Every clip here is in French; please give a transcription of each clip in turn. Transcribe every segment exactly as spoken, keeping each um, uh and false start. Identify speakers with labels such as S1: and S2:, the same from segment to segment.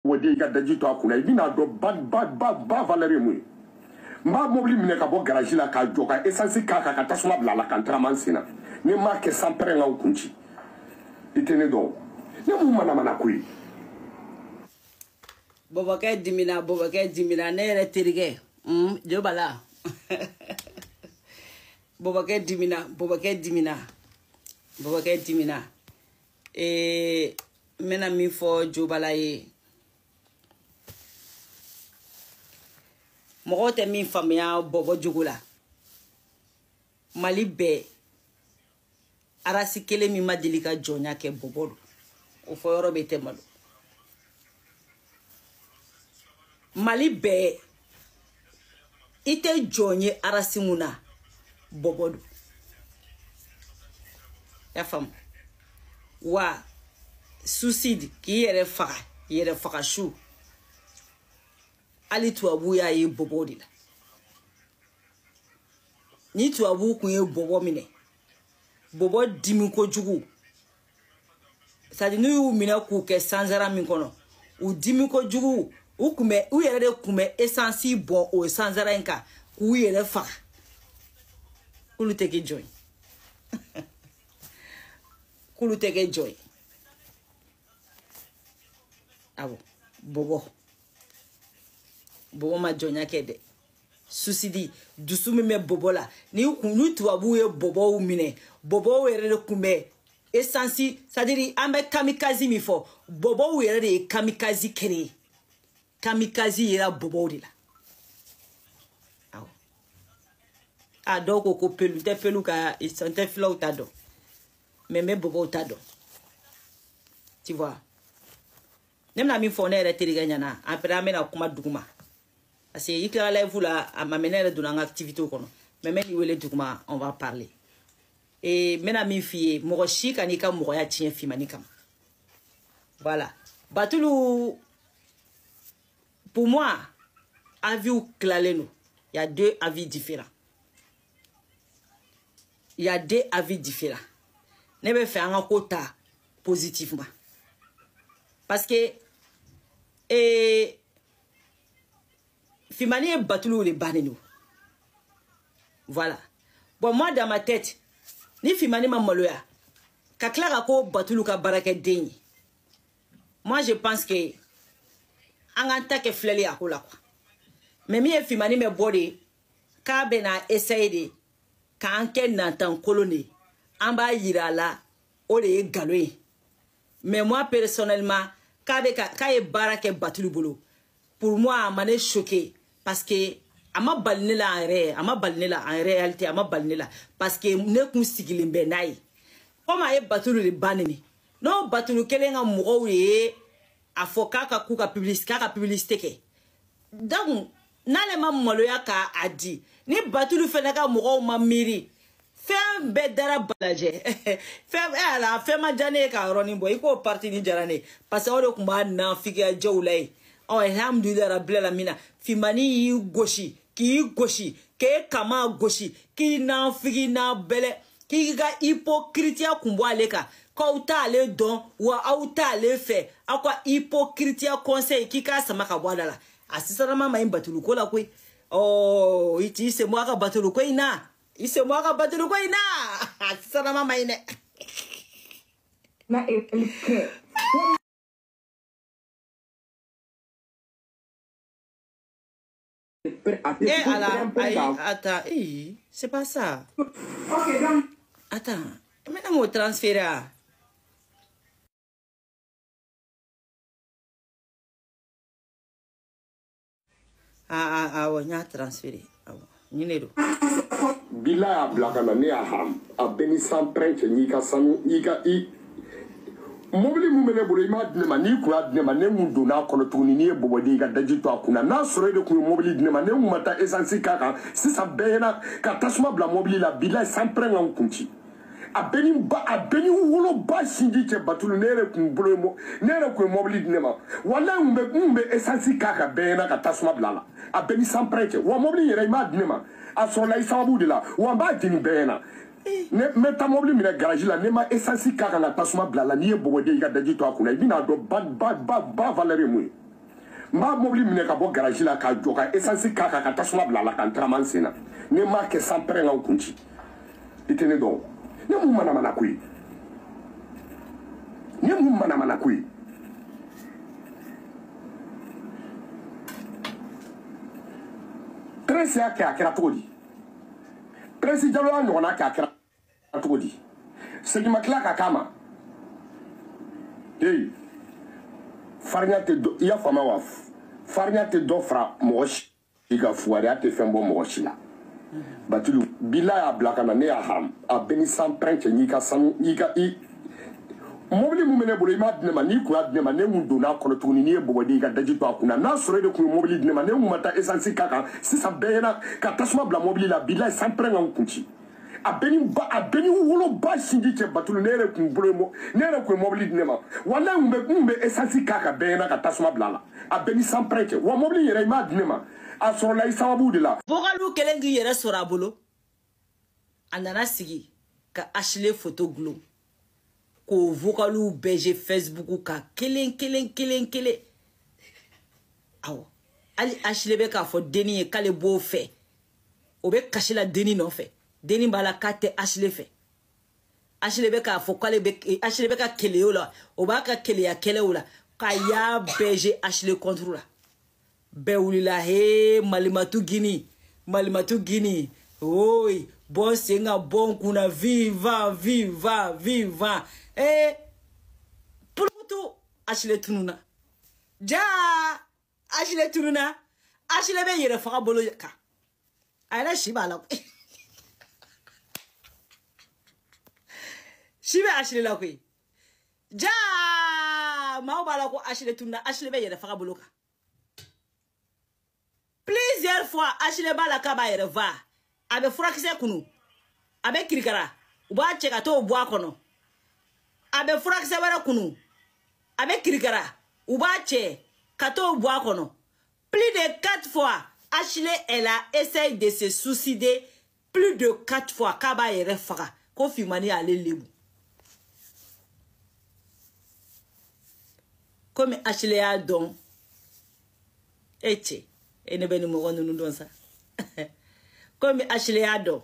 S1: wodi ga daji to akuna ibina do bad bad bad ba valere mu mba mobili mine ka bo garage la ka joka essence ka ka tasuma bla la kan tramansina ni marque sampere nga ukunchi itene do ne mu mana mana kuyi
S2: bobo ke dimina bobo ke dimina ne re tirige mm jo bala bobo ke dimina bobo ke dimina bobo ke dimina e mena mi fo jo bala ye mɔgɔ tɛ min faamuya bɔbɔ jogo la Mali bɛɛ arasi kelen min ma deli ka jɔnya kɛ bɔbɔ do o fɔ yɔrɔ bɛ tɛ malo Mali bɛɛ i tɛ jɔn ye arasi mun na bɔbɔ do y'a faamu wa suicide k'i yɛrɛ faga yɛrɛ faga su ali tuabu ya ye bobo de la ni tuabu kun ye bobo mine bobo dimi ko jugu sadi nu yu mina ku ke sanzara min kono u dimi ko jugu u kume u yere de kume essence bon o sanzara nka ku yere fa kulu teke joy kulu teke joy abo bobo bobo ma jonya kede susidi dusumi me bobo la ni kunu tuabu ye bobo mine bobo were de kumbe essence sadiri ambe kamikazi mi fo bobo were de kamikazi kere kamikazi era bobo de la aw a do ko ko pelu te pelu ka sante flow tado mais me bobo tado tu vois nem na mi fo na era teriga nyana après amena kuma duguma parce que il y a la à m'amener de une activité mais même il duguma on va parler et maintenant mi fille moroshi kanika moroya tien fimanika voilà batulu pour moi avis claleno il y a deux avis différents il y a deux avis différents ne be faire un quota positivement parce que et Fimani est batulu les baneno. Voilà. Bon, moi, dans ma tête, ni Fimani m'a maloya. Kakla ko batulu ka barake denyi. Moi, je pense que anganta ke fleli akola quoi. Mais mi e Fimani me body ka bena essayer de ka anke nantan kolone. Amba yira la o de galoye. Mais moi, personnellement, ka be ka e barake batulu bolo. Pour moi, mané choqué. Parce que ama balne la en ré ama balne la en réalité ama balne la parce que ne kun sigilin be nay comme ay batulu le banini no batulu kelenga mugo ye afoka ka ku ka publicité ka publicité ke donc nale ma maloya ka adi ni batulu fena ka mugo ma miri fem be dara balaje fem ala fem ma jane ka roni boy ko parti ni jarane parce que o ko ma na figa jawlay oh alhamdulillah rabbil alamin Fimani yi goshi ki goshi ke kama goshi ki na figi na bele ki ga hypocritia kumbo aleka ko uta ale don wa auta ale fe akwa hypocritia conseil ki ka sama ka bwadala asisara mama imbatulu ko la kwe oh iti se mo ka batulu ko ina ise mo ka batulu ko ina asisara mama ine na e Eh, alors, attends, eh, c'est pas ça. Ok, donc. Attends, maintenant, mon transfert. Ah, ah, ah, ouais, on a transféré. Ah, bon, on
S1: Bila blagana ne aham, a beni sans prêtre, ni ka sanu, ni ka i. Mobili mumene bolo ima dinema ni kura dinema ne mun donna kono tuguni ni bobodi ga daji to akuna na soro de kun mobili dinema ne mun mata essence kaka sisa bena ka tasuma bla mobili la bila sans prendre en kunti a beni ba a beni wolo ba sinji ke batulu nere kun bolo mo nere kun mobili dinema wala umbe umbe essence kaka bena ka tasuma bla la a beni sans prendre wa mobili yere ima dinema a soro la isabu de la wa ba dini bena ne meta mobili mine garage la ne ma essence kaka na tasuma bla la ni e bobodi ga daji to akuna ibina do bad bad bad ba valere mu m'a mobile mine ka bo garage la ka joka essence ka ka tasuma bla la kan traman sena ne ma ke sans prêt nga kunchi itene do ne mu mana mana kui ne mu mana mana kui Presse ya ke akira todi Presse jalo an yona ke akira todi Segi makla ka kama hey farnya te do ya fama wa farnya te do fra moshi iga fuari ate fembo moshi la batulu bila ya blaka na ne ya ham a beni san prenche nika san nika i mobili mumene bolo ima dinema ni kura dinema ne mun dona kono tuguni ni e bobodi ga daji to akuna na sore de kun mobili dinema ne mun mata essence kaka sisa bena ka tasuma bla mobili la bila san prenga kunchi a beni ba a beni wolo ba sindi che batulu ne re kun bolo mo ne re kun mobili dinema wala umbe umbe essence kaka bena ka tasuma bla la a beni san prenche wa mobili yere ima dinema a soro la isawabu de la
S2: vogalu kelengi yere sora bolo andana sigi ka ashle photo glo ko vocalu beje Facebook ka kelen kelen kelen kelen awo ali ashle be ka fo deni e kale bo fe o be kashila deni no fe deni bala kate ashle fe ashle be ka fo kale be ashle be ka kele ola o ba ka kele ya kele ola ka ya beje ashle contrôle be wulila he malimatu gini malimatu gini oi bon senga bon kuna viva viva viva eh pulutu ashle tununa ja ashle tununa ashle be yere faga bolo ka ala shibala shibe ashle la ko ja ma bala ko ashle tununa ashle be yere faga bolo ka plusieurs fois ashle bala ka ba yere va abe furakise kunu abe kirikara uba cheka to bwa kono abe furakise wara kunu abe kirikara uba che kato bwa kono plus de quatre fois Ashley elle a essayé de se suicider plus de quatre fois kaba yere faka ko fimani ale lebu comme Ashley a don eche ene beni mo wonu ndon sa comme Ashley a don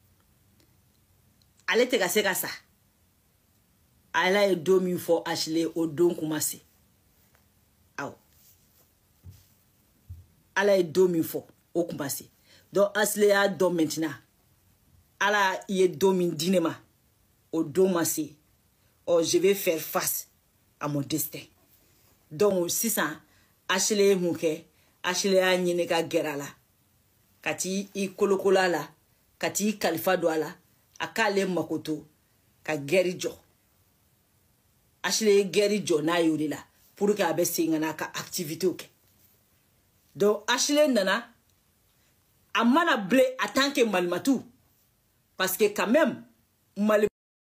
S2: ale te ka se ka sa ala e domi fo Ashley o don kumase aw ala e domi fo o kumase donc Ashley a don maintenant ala y domi dinema o don masse oh je vais faire face à mon destin donc si ça Ashley muke Ashley a nyine ka gerala kati i kolokola la kati kalifa do ala akale makoto ka geri jo Ashley geri jo na yuri la pour que abe singana ka activité ok donc Ashley nana amana blé en tant que malmatou parce que quand même mal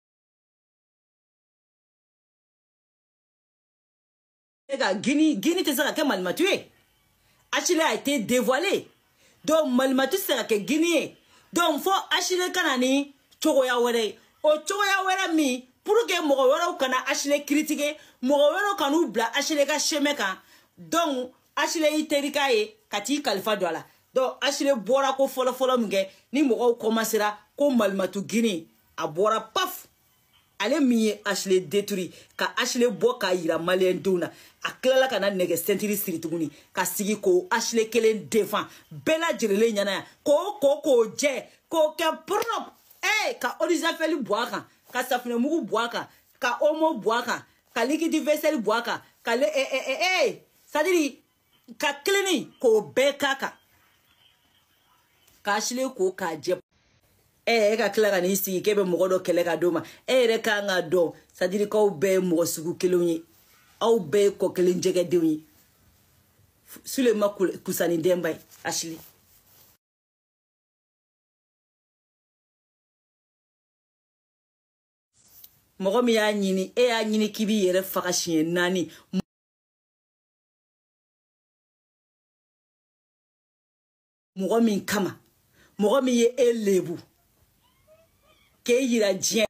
S2: Guinée Guinée te sera que malmatou Ashley a été dévoilé donc malmatou sera que Guinée donc faut Ashley kanani chogoya were o chogoya were mi pour que mo were kana Ashley critiquer mo were kanu bla Ashley ka cheme kan donc Ashley iterika e kati kalifa dola donc Ashley bora ko folo folo mge ni mo commencera ko malmatu Guinée a bora paf ale mi Ashley détruit ka Ashley boka ira malien duna aklala kana nege sentiri sirituguni ka sigi ko Ashley kelen défend bela jirele nyana ko ko ko je ko ke prop eh ka Oliza feli boaka ka safine mugu boaka ka omo boaka ka liquide vaisselle boaka ka le eh eh eh eh sadiri ka klini ko beka ka ka Ashley ko ka je eh ka klara ni sigi kebe mogodo kele ka doma eh re ka nga do sadiri ko be mo sugu kelonyi au be ko kelen jege dewi sule makul kusani dembay Ashley mogo mi ya nyini e ya nyini kibi yere faka shie nani mogo mi kama mogo mi ye elebu ke yira jien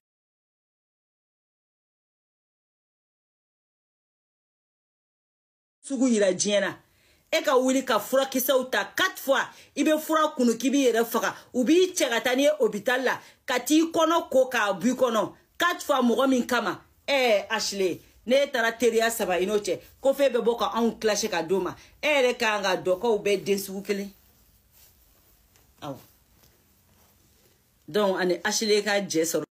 S2: sugu yira jiena e ka wuli ka fura kisɛw ta quatre fois i be fura kunu k'i b'i yɛrɛ faga u b'i cɛ ka taa n'i ye hôpital la ka t'i kɔnɔ ko k'a b'i kɔnɔ quatre fois mɔgɔ min kama eh Ashley ne taara teriya saba i n'o cɛ ko fɛn bɛ bɔ ka anw clasher ka d'o ma e yɛrɛ kan ka dɔn k'aw bɛɛ den sugu kelen awɔ donc ani Ashley ka jɛ sɔrɔ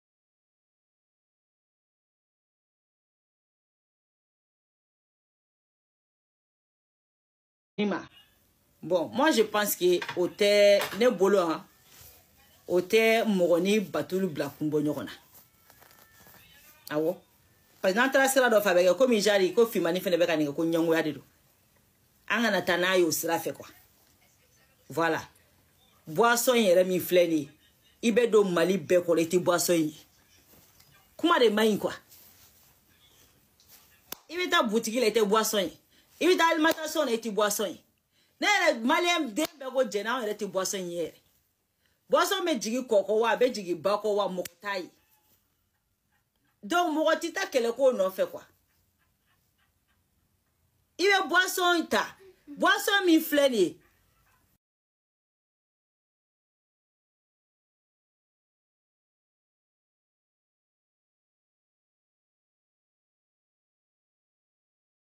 S2: bon moi je pense que au tɛ ne bolo hein o tɛ mɔgɔ ni Batulu bila kun bɔ ɲɔgɔn na awɔ parce que n'an taara sira dɔ fɛ a bɛ kɛ komi jari ko Fimani fɛnɛ bɛ ka nin kɛ ko ɲɛngoya de don an kana taa n'a ye o sira fɛ quoi voilà boisson yɛrɛ min filɛ nin ye i bɛ don Mali bɛɛ kɔrɔ i tɛ boisson ye kuma de man ɲi quoi i bɛ taa boutique la i tɛ boisson ye i bɛ taa alimentation na i tɛ boisson ye ne yɛrɛ malien den bɛɛ ko jɛnɛ anw yɛrɛ tɛ boisson ye yɛrɛ boisson bɛ jigin kɔkɔ wa a bɛ jigin ba kɔ wa mɔgɔ t'a ye donc mɔgɔ ti ta kɛlɛ ko nɔfɛ quoi i bɛ boisson ta boisson min filɛ nin ye